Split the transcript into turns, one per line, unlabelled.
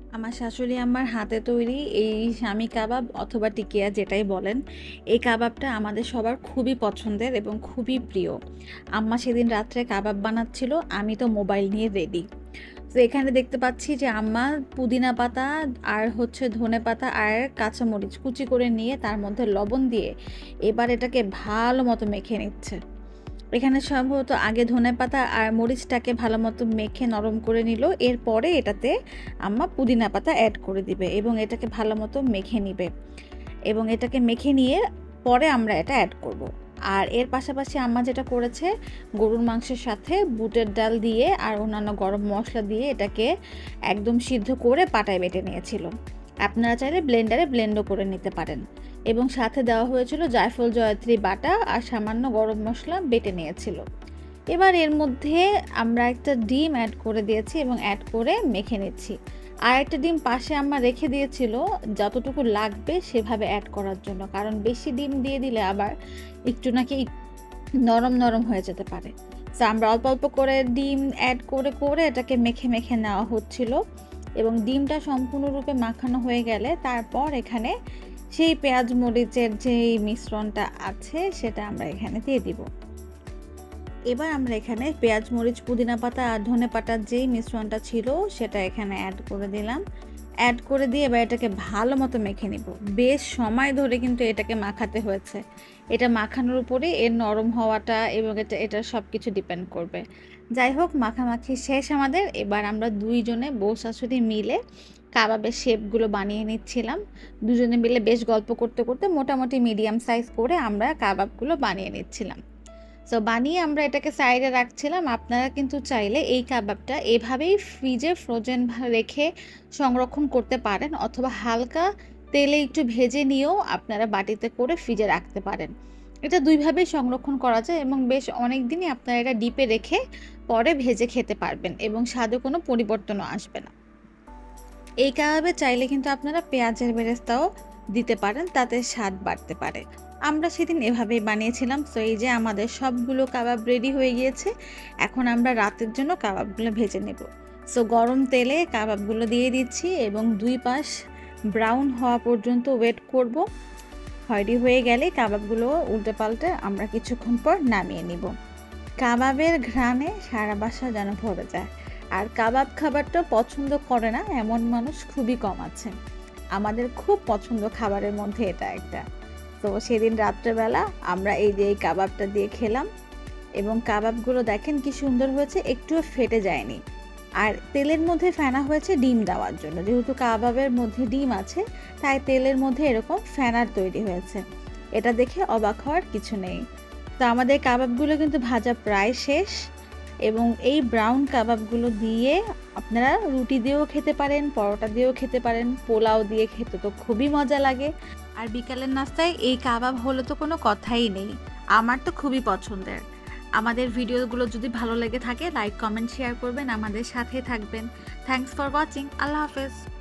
আমার শাশুড়ি আম্মার হাতে তৈরি এই শামি কাবাব অথবা টিকিয়া যেটাই বলেন, এই কাবাবটা আমাদের সবার খুবই পছন্দের এবং খুবই প্রিয়। আম্মা সেদিন রাত্রে কাবাব বানাচ্ছিল, আমি তো মোবাইল নিয়ে রেডি। তো এখানে দেখতে পাচ্ছি যে আম্মা পুদিনা পাতা আর হচ্ছে ধনে পাতা আর কাঁচামরিচ কুচি করে নিয়ে তার মধ্যে লবণ দিয়ে এবার এটাকে ভালো মতো মেখে নিচ্ছে। এখানে সম্ভবত আগে ধনেপাতা আর মরিচটাকে ভালো মতো মেখে নরম করে নিল, এরপরে এটাতে আম্মা পুদিনা পাতা অ্যাড করে দিবে এবং এটাকে ভালো মতো মেখে নিবে এবং এটাকে মেখে নিয়ে পরে আমরা এটা অ্যাড করব। আর এর পাশাপাশি আম্মা যেটা করেছে, গরুর মাংসের সাথে বুটের ডাল দিয়ে আর অন্যান্য গরম মশলা দিয়ে এটাকে একদম সিদ্ধ করে পাটায় বেটে নিয়েছিল। আপনারা চাইলে ব্লেন্ডারে ব্লেন্ডও করে নিতে পারেন এবং সাথে দেওয়া হয়েছিল জায়ফল জয়ত্রী বাটা আর সামান্য গরম মশলা বেটে নিয়েছিল। এবার এর মধ্যে আমরা একটা ডিম অ্যাড করে দিয়েছি এবং অ্যাড করে মেখে নিচ্ছি। আর একটা ডিম পাশে আম্মা রেখে দিয়েছিল যতটুকু লাগবে সেভাবে অ্যাড করার জন্য, কারণ বেশি ডিম দিয়ে দিলে আবার একটু নাকি নরম নরম হয়ে যেতে পারে। তো আমরা অল্প অল্প করে ডিম অ্যাড করে করে এটাকে মেখে মেখে নেওয়া হচ্ছিল এবং ডিমটা সম্পূর্ণরূপে মাখানো হয়ে গেলে তারপর এখানে সেই পেঁয়াজ মরিচের যেই মিশ্রণটা আছে সেটা আমরা এখানে দিয়ে দিব। এবার আমরা এখানে পেঁয়াজ মরিচ পুদিনা পাতা আর ধনে পাতার যেই মিশ্রণটা ছিল সেটা এখানে অ্যাড করে দিলাম। অ্যাড করে দিয়ে এবার এটাকে ভালো মতো মেখে নিব। বেশ সময় ধরে কিন্তু এটাকে মাখাতে হয়েছে। এটা মাখানোর উপরে এর নরম হওয়াটা এবং এটা সব কিছু ডিপেন্ড করবে। যাই হোক, মাখামাখি শেষ আমাদের। এবার আমরা দুইজনে বউ শাশুড়ি মিলে কাবাবের শেপগুলো বানিয়ে নিচ্ছিলাম। দুজনে মিলে বেশ গল্প করতে করতে মোটামুটি মিডিয়াম সাইজ করে আমরা কাবাবগুলো বানিয়ে নিচ্ছিলাম। সো বানিয়ে আমরা এটাকে সাইডে রাখছিলাম। আপনারা কিন্তু চাইলে এই কাবাবটা এভাবেই ফ্রিজে ফ্রোজেন রেখে সংরক্ষণ করতে পারেন, অথবা হালকা তেলে একটু ভেজে নিয়েও আপনারা বাটিতে করে ফ্রিজে রাখতে পারেন। এটা দুইভাবেই সংরক্ষণ করা যায় এবং বেশ অনেক দিনই আপনারা এটা ডিপে রেখে পরে ভেজে খেতে পারবেন এবং স্বাদে কোনো পরিবর্তনও আসবে না। এই কাবাবে চাইলে কিন্তু আপনারা পেঁয়াজের বেরেস্তাও দিতে পারেন, তাতে স্বাদ বাড়তে পারে। আমরা সেদিন এভাবেই বানিয়েছিলাম। সো এই যে আমাদের সবগুলো কাবাব রেডি হয়ে গিয়েছে। এখন আমরা রাতের জন্য কাবাবগুলো ভেজে নেব। সো গরম তেলে কাবাবগুলো দিয়ে দিচ্ছি এবং দুই পাশ ব্রাউন হওয়া পর্যন্ত ওয়েট করব। রেডি হয়ে গেলে কাবাবগুলো উল্টে পাল্টে আমরা কিছুক্ষণ পর নামিয়ে নিব। কাবাবের ঘ্রাণে সারা বাসা যেন ভরে যায়। আর কাবাব খাবারটা পছন্দ করে না এমন মানুষ খুবই কম আছে। আমাদের খুব পছন্দ খাবারের মধ্যে এটা একটা। তো সেদিন রাত্রেবেলা আমরা এই যে এই কাবাবটা দিয়ে খেলাম এবং কাবাবগুলো দেখেন কি সুন্দর হয়েছে, একটুও ফেটে যায়নি। আর তেলের মধ্যে ফেনা হয়েছে ডিম দেওয়ার জন্য, যেহেতু কাবাবের মধ্যে ডিম আছে তাই তেলের মধ্যে এরকম ফেনার তৈরি হয়েছে। এটা দেখে অবাক হওয়ার কিছু নেই। তো আমাদের কাবাবগুলো কিন্তু ভাজা প্রায় শেষ এবং এই ব্রাউন কাবাবগুলো দিয়ে আপনারা রুটি দিয়েও খেতে পারেন, পরোটা দিয়েও খেতে পারেন, পোলাও দিয়ে খেতে তো খুবই মজা লাগে। আর বিকালের নাস্তায় এই কাবাব হলে তো কোনো কথাই নেই। আমার তো খুবই পছন্দের। আমাদের ভিডিওগুলো যদি ভালো লেগে থাকে লাইক কমেন্ট শেয়ার করবেন, আমাদের সাথে থাকবেন। Thanks for watching. আল্লাহ হাফেজ।